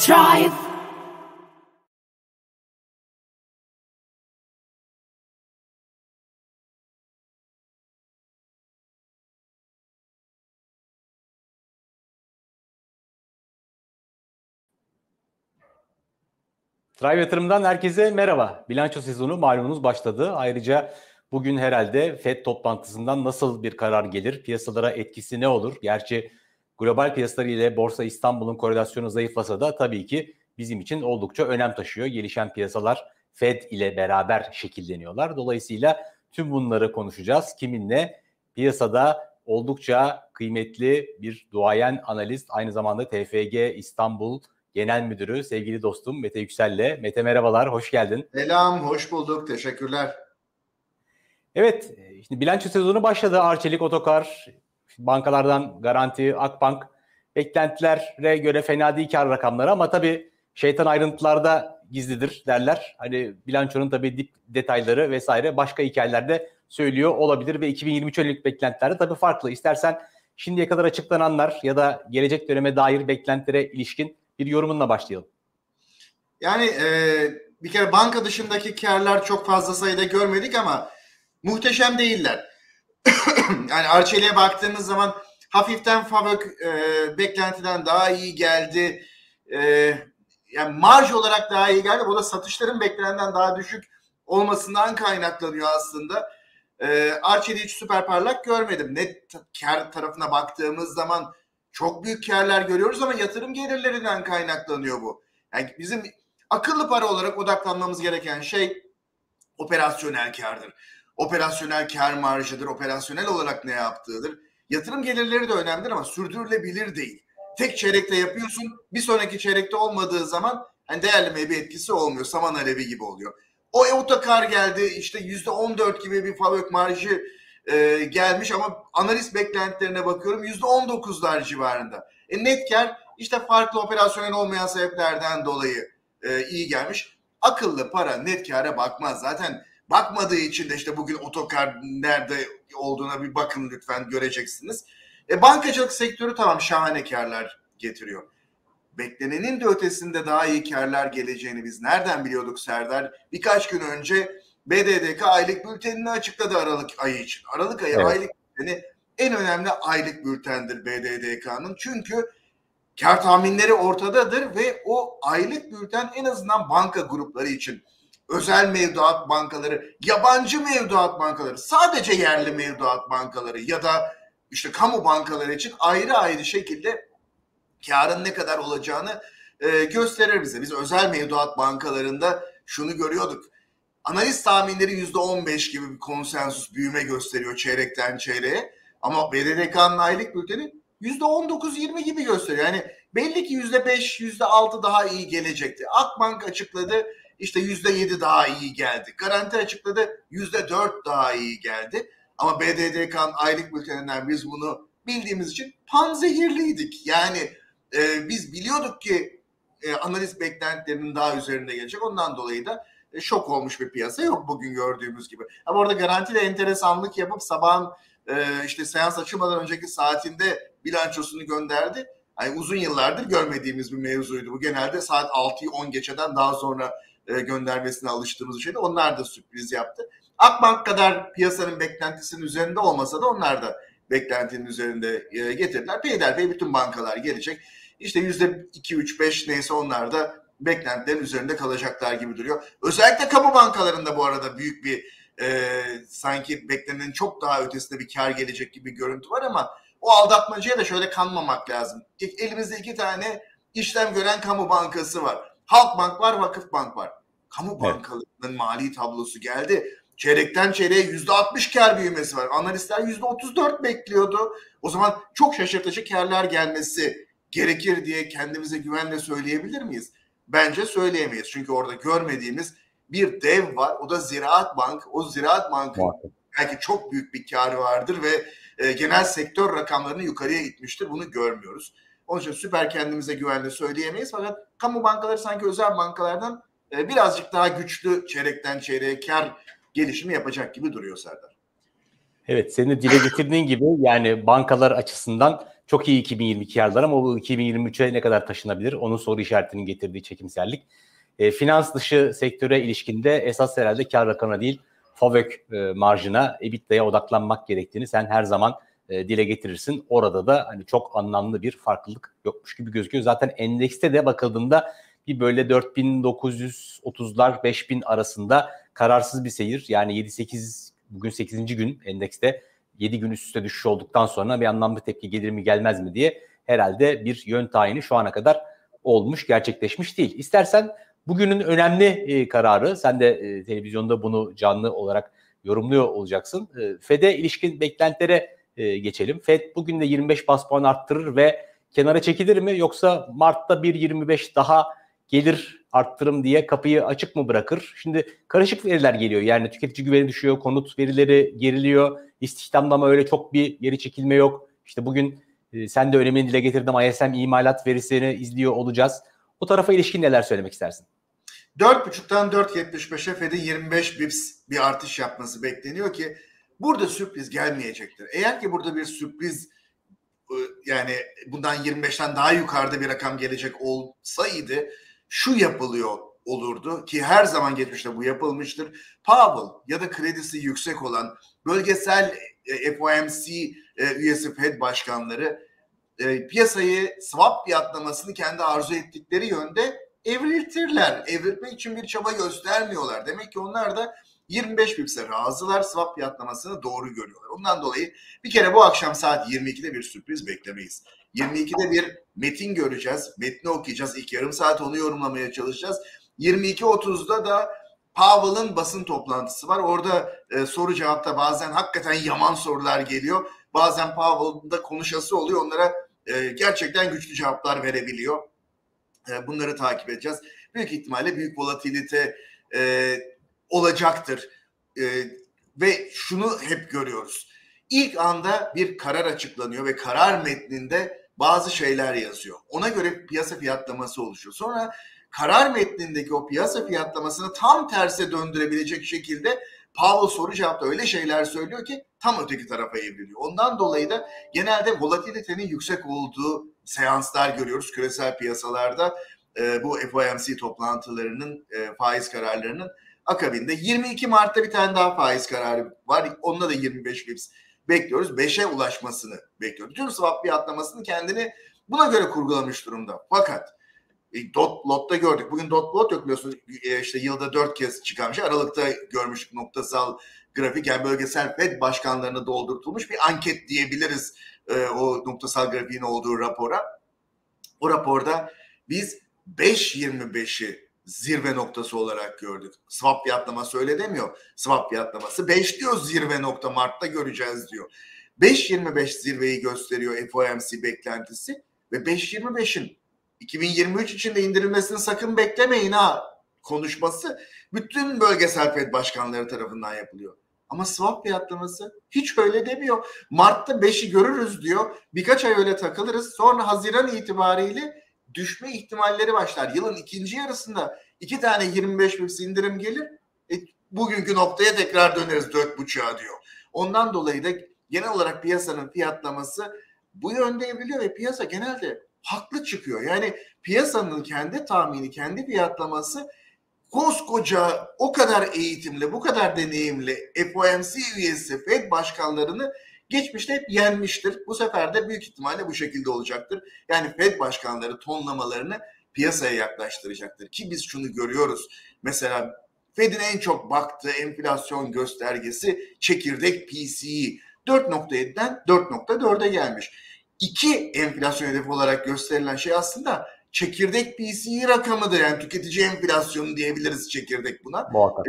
Drive. Drive Yatırım'dan herkese merhaba. Bilanço sezonu malumunuz başladı. Ayrıca bugün herhalde FED toplantısından nasıl bir karar gelir, piyasalara etkisi ne olur? Gerçi global piyasalar ile Borsa İstanbul'un korelasyonu zayıflasa da tabii ki bizim için oldukça önem taşıyor. Gelişen piyasalar FED ile beraber şekilleniyorlar. Dolayısıyla tüm bunları konuşacağız. Kiminle? Piyasada oldukça kıymetli bir duayen analist, aynı zamanda TFG İstanbul Genel Müdürü sevgili dostum Mete Yüksel'le. Mete merhabalar, hoş geldin. Selam, hoş bulduk. Teşekkürler. Evet, şimdi bilanço sezonu başladı. Arçelik, Otokar, bankalardan Garanti, Akbank. Beklentilere göre fena değil kar rakamları ama tabii şeytan ayrıntılarda gizlidir derler. Hani bilançonun tabii dip detayları vesaire başka hikayelerde söylüyor olabilir ve 2023 yıllık beklentiler de tabii farklı. İstersen şimdiye kadar açıklananlar ya da gelecek döneme dair beklentilere ilişkin bir yorumunla başlayalım. Yani bir kere banka dışındaki karlar çok fazla sayıda görmedik ama muhteşem değiller. Yani Arçelik'e baktığımız zaman hafiften FAVÖK beklentiden daha iyi geldi. Yani marj olarak daha iyi geldi. Bu da satışların beklenenden daha düşük olmasından kaynaklanıyor aslında. Arçelik'i hiç süper parlak görmedim. Net kar tarafına baktığımız zaman çok büyük karlar görüyoruz ama yatırım gelirlerinden kaynaklanıyor bu. Yani bizim akıllı para olarak odaklanmamız gereken şey operasyonel kardır. Operasyonel kar marjıdır. Operasyonel olarak ne yaptığıdır. Yatırım gelirleri de önemlidir ama sürdürülebilir değil. Tek çeyrekte yapıyorsun, bir sonraki çeyrekte olmadığı zaman hani değerlemeye bir etkisi olmuyor. Saman alevi gibi oluyor. O Otokar geldi, işte %14 gibi bir FAVÖK marjı gelmiş ama analist beklentilerine bakıyorum %19'lar civarında. Net kar işte farklı operasyonel olmayan sebeplerden dolayı iyi gelmiş. Akıllı para net kâra bakmaz. Zaten bakmadığı için de işte bugün Otokar nerede olduğuna bir bakın lütfen, göreceksiniz. Bankacılık sektörü tamam şahane kârlar getiriyor. Beklenenin de ötesinde daha iyi kârlar geleceğini biz nereden biliyorduk Serdar? Birkaç gün önce BDDK aylık bültenini açıkladı Aralık ayı için. Aralık ayı, evet. Aylık bülteni en önemli aylık bültendir BDDK'nın. Çünkü kar tahminleri ortadadır ve o aylık bülten en azından banka grupları için, özel mevduat bankaları, yabancı mevduat bankaları, sadece yerli mevduat bankaları ya da işte kamu bankaları için ayrı ayrı şekilde karın ne kadar olacağını gösterir bize. Biz özel mevduat bankalarında şunu görüyorduk. Analist tahminleri %15 gibi bir konsensus büyüme gösteriyor çeyrekten çeyreğe. Ama BDDK'nın aylık bülteni %19-20 gibi gösteriyor. Yani belli ki %5, %6 daha iyi gelecekti. Akbank açıkladı, işte %7 daha iyi geldi. Garanti açıkladı, %4 daha iyi geldi. Ama BDDK'nın aylık bülteninden biz bunu bildiğimiz için panzehirliydik. Yani biz biliyorduk ki analiz beklentilerinin daha üzerinde gelecek. Ondan dolayı da şok olmuş bir piyasa yok bugün gördüğümüz gibi. Ama orada garantiyle enteresanlık yapıp sabahın işte seans açılmadan önceki saatinde bilançosunu gönderdi. Yani uzun yıllardır görmediğimiz bir mevzuydu. Bu genelde saat 6'yı 10 geçeden daha sonra göndermesine alıştığımız bir şeydi. Onlar da sürpriz yaptı. Akbank kadar piyasanın beklentisinin üzerinde olmasa da onlar da beklentinin üzerinde getirdiler. Peyderpey bütün bankalar gelecek. İşte %2, 3, 5 neyse onlar da beklentilerin üzerinde kalacaklar gibi duruyor. Özellikle kamu bankalarında bu arada büyük bir sanki beklenenin çok daha ötesinde bir kar gelecek gibi bir görüntü var ama o aldatmacaya da şöyle kanmamak lazım. Elimizde 2 tane işlem gören kamu bankası var. Halkbank var, Vakıfbank var. Kamu bankalarının mali tablosu geldi. Çeyrekten çeyreğe %60 kar büyümesi var. Analistler %34 bekliyordu. O zaman çok şaşırtıcı karlar gelmesi gerekir diye kendimize güvenle söyleyebilir miyiz? Bence söyleyemeyiz. Çünkü orada görmediğimiz bir dev var. O da Ziraat Bank. O Ziraat Bank'ın belki çok büyük bir karı vardır ve genel sektör rakamlarını yukarıya itmiştir. Bunu görmüyoruz. Onun için süper kendimize güvenle söyleyemeyiz. Fakat kamu bankaları sanki özel bankalardan birazcık daha güçlü çeyrekten çeyreğe kar gelişimi yapacak gibi duruyor Serdar. Evet, senin de dile getirdiğin gibi yani bankalar açısından çok iyi 2022 karlar ama bu 2023'e ne kadar taşınabilir? Onun soru işaretinin getirdiği çekimsellik. Finans dışı sektöre ilişkinde esas herhalde kar rakamına değil, FAVÖK marjına, EBITDA'ya odaklanmak gerektiğini sen her zaman dile getirirsin. Orada da hani çok anlamlı bir farklılık yokmuş gibi gözüküyor. Zaten endekste de bakıldığında bir böyle 4.930'lar 5.000 arasında kararsız bir seyir. Yani 7-8 bugün 8. gün endekste 7 gün üst üste düşüş olduktan sonra bir anlamlı tepki gelir mi gelmez mi diye herhalde bir yön tayini şu ana kadar olmuş, gerçekleşmiş değil. İstersen bugünün önemli kararı, sen de televizyonda bunu canlı olarak yorumluyor olacaksın. Fed'e ilişkin beklentilere geçelim. Fed bugün de 25 bas puan arttırır ve kenara çekilir mi? Yoksa Mart'ta 1.25 daha gelir arttırım diye kapıyı açık mı bırakır? Şimdi karışık veriler geliyor. Yani tüketici güveni düşüyor, konut verileri geriliyor. İstihdamda ama öyle çok bir geri çekilme yok. İşte bugün sen de önemini dile getirdim. ISM imalat verisini izliyor olacağız. O tarafa ilişkin neler söylemek istersin? 4.5'tan 4.75'e Fed'in 25 bips bir artış yapması bekleniyor ki burada sürpriz gelmeyecektir. Eğer ki burada bir sürpriz, yani bundan 25'ten daha yukarıda bir rakam gelecek olsaydı şu yapılıyor olurdu ki her zaman geçmişte bu yapılmıştır. Powell ya da kredisi yüksek olan bölgesel FOMC üyesi Fed başkanları piyasayı swap fiyatlamasını kendi arzu ettikleri yönde evriltirler. Evrilmek için bir çaba göstermiyorlar. Demek ki onlar da 25 bips'e razılar, swap fiyatlamasını doğru görüyorlar. Ondan dolayı bir kere bu akşam saat 22'de bir sürpriz beklemeyiz. 22'de bir metin göreceğiz. Metni okuyacağız. İlk yarım saat onu yorumlamaya çalışacağız. 22.30'da da Powell'ın basın toplantısı var. Orada soru cevapta bazen hakikaten yaman sorular geliyor. Bazen Powell'ın da konuşası oluyor. Onlara gerçekten güçlü cevaplar verebiliyor. Bunları takip edeceğiz. Büyük ihtimalle büyük volatilite olacaktır. Ve şunu hep görüyoruz. İlk anda bir karar açıklanıyor ve karar metninde bazı şeyler yazıyor. Ona göre piyasa fiyatlaması oluşuyor. Sonra karar metnindeki o piyasa fiyatlamasını tam terse döndürebilecek şekilde Powell soru cevapta öyle şeyler söylüyor ki tam öteki tarafa evriliyor. Ondan dolayı da genelde volatilitenin yüksek olduğu seanslar görüyoruz küresel piyasalarda. Bu FOMC toplantılarının, faiz kararlarının akabinde 22 Mart'ta bir tane daha faiz kararı var. Onunla da 25 bips bekliyoruz. 5'e ulaşmasını bekliyoruz. Tüm swap fiyatlamasını kendini buna göre kurgulamış durumda. Fakat dot plot'ta gördük. Bugün dot plot yok biliyorsunuz. İşte yılda 4 kez çıkan bir şey. Aralıkta görmüştük noktasal grafik. Yani bölgesel Fed başkanlarına doldurtulmuş bir anket diyebiliriz o noktasal grafiğin olduğu rapora. O raporda biz 5.25'i zirve noktası olarak gördük. Swap fiyatlaması öyle demiyor. Swap fiyatlaması 5 diyor, zirve nokta Mart'ta göreceğiz diyor. 5.25 zirveyi gösteriyor FOMC beklentisi ve 5.25'in 2023 için de indirilmesini sakın beklemeyin ha konuşması bütün bölgesel Fed başkanları tarafından yapılıyor. Ama swap fiyatlaması hiç öyle demiyor. Mart'ta 5'i görürüz diyor. Birkaç ay öyle takılırız. Sonra Haziran itibariyle düşme ihtimalleri başlar. Yılın ikinci yarısında 2 tane 25 bips indirim gelir. Bugünkü noktaya tekrar döneriz 4.5'a diyor. Ondan dolayı da genel olarak piyasanın fiyatlaması bu yönde evriliyor ve piyasa genelde haklı çıkıyor. Yani piyasanın kendi tahmini, kendi fiyatlaması koskoca o kadar eğitimli, bu kadar deneyimli FOMC üyesi Fed başkanlarını geçmişte hep yenmiştir. Bu sefer de büyük ihtimalle bu şekilde olacaktır. Yani Fed başkanları tonlamalarını piyasaya yaklaştıracaktır. Ki biz şunu görüyoruz. Mesela Fed'in en çok baktığı enflasyon göstergesi çekirdek PCE 4.7'den 4.4'e gelmiş. 2 enflasyon hedefi olarak gösterilen şey aslında çekirdek PCE rakamıdır. Yani tüketici enflasyonu diyebiliriz çekirdek buna.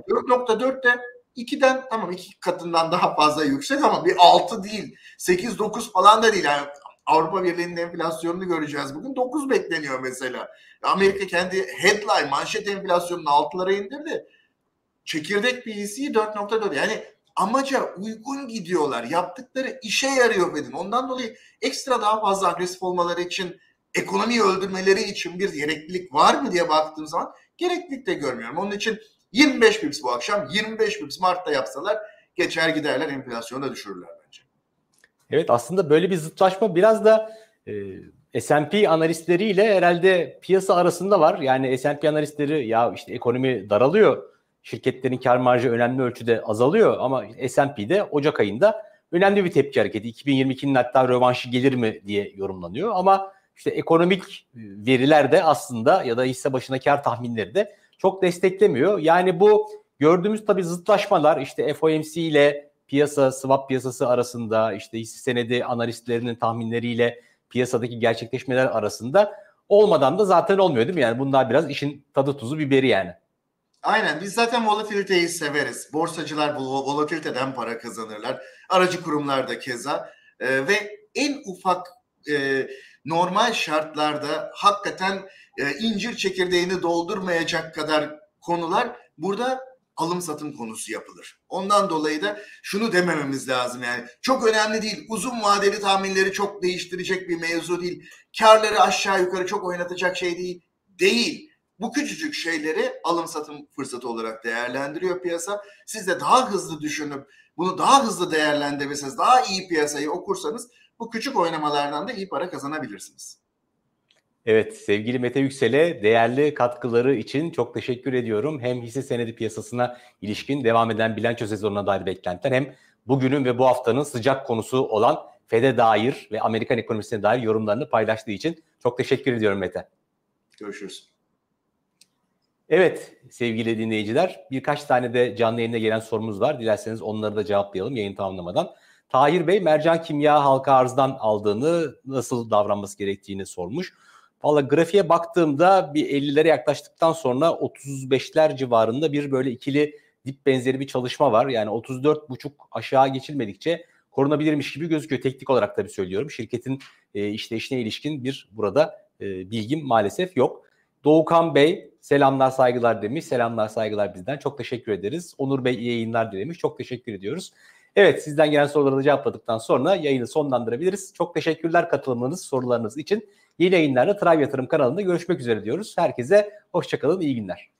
4.4 de 2'den tamam 2 katından daha fazla yüksek ama bir 6 değil. 8-9 falan da değil. Yani Avrupa Birliği'nin enflasyonunu göreceğiz bugün. 9 bekleniyor mesela. Amerika kendi headline manşet enflasyonunu 6'lara indirdi. Çekirdek PCE 4.4. Yani amaca uygun gidiyorlar. Yaptıkları işe yarıyor Fed'in. Ondan dolayı ekstra daha fazla agresif olmaları için, ekonomiyi öldürmeleri için bir gereklilik var mı diye baktığım zaman gereklilik de görmüyorum. Onun için 25 pips bu akşam, 25 pips Mart'ta yapsalar geçer giderler, enflasyonu da düşürürler bence. Evet, aslında böyle bir zıtlaşma biraz da S&P analistleriyle herhalde piyasa arasında var. Yani S&P analistleri ya işte ekonomi daralıyor, şirketlerin kar marjı önemli ölçüde azalıyor ama S&P'de Ocak ayında önemli bir tepki hareketi. 2022'nin hatta rövanşı gelir mi diye yorumlanıyor ama işte ekonomik veriler de aslında ya da hisse başına kar tahminleri de çok desteklemiyor. Yani bu gördüğümüz tabii zıtlaşmalar işte FOMC ile piyasa, swap piyasası arasında işte hisse senedi analistlerinin tahminleriyle piyasadaki gerçekleşmeler arasında olmadan da zaten olmuyor değil mi? Yani bunlar biraz işin tadı tuzu biberi yani. Aynen, biz zaten volatiliteyi severiz. Borsacılar bu volatiliteden para kazanırlar. Aracı kurumlar da keza. Ve en ufak normal şartlarda hakikaten incir çekirdeğini doldurmayacak kadar konular burada alım satım konusu yapılır. Ondan dolayı da şunu demememiz lazım yani. Çok önemli değil. Uzun vadeli tahminleri çok değiştirecek bir mevzu değil. Karları aşağı yukarı çok oynatacak şey değil. Değil. Bu küçücük şeyleri alım satım fırsatı olarak değerlendiriyor piyasa. Siz de daha hızlı düşünüp bunu daha hızlı değerlendirirseniz, daha iyi piyasayı okursanız bu küçük oynamalardan da iyi para kazanabilirsiniz. Evet, sevgili Mete Yüksel'e değerli katkıları için çok teşekkür ediyorum. Hem hisse senedi piyasasına ilişkin devam eden bilanço sezonuna dair beklentiler hem bugünün ve bu haftanın sıcak konusu olan FED'e dair ve Amerikan ekonomisine dair yorumlarını paylaştığı için çok teşekkür ediyorum Mete. Görüşürüz. Evet sevgili dinleyiciler, birkaç tane de canlı yayında gelen sorumuz var. Dilerseniz onları da cevaplayalım yayın tamamlamadan. Tahir Bey, mercan kimya halka arzdan aldığını, nasıl davranması gerektiğini sormuş. Valla grafiğe baktığımda bir 50'lere yaklaştıktan sonra 35'ler civarında bir böyle ikili dip benzeri bir çalışma var. Yani 34,5 aşağı geçilmedikçe korunabilirmiş gibi gözüküyor. Teknik olarak tabii söylüyorum. Şirketin işleyişine ilişkin bir burada bilgim maalesef yok. Doğukan Bey selamlar saygılar demiş. Selamlar saygılar bizden. Çok teşekkür ederiz. Onur Bey iyi yayınlar dilemiş. Çok teşekkür ediyoruz. Evet, sizden gelen soruları cevapladıktan sonra yayını sonlandırabiliriz. Çok teşekkürler katılımınız, sorularınız için. Yeni yayınlarla Thrive Yatırım kanalında görüşmek üzere diyoruz. Herkese hoşça kalın, iyi günler.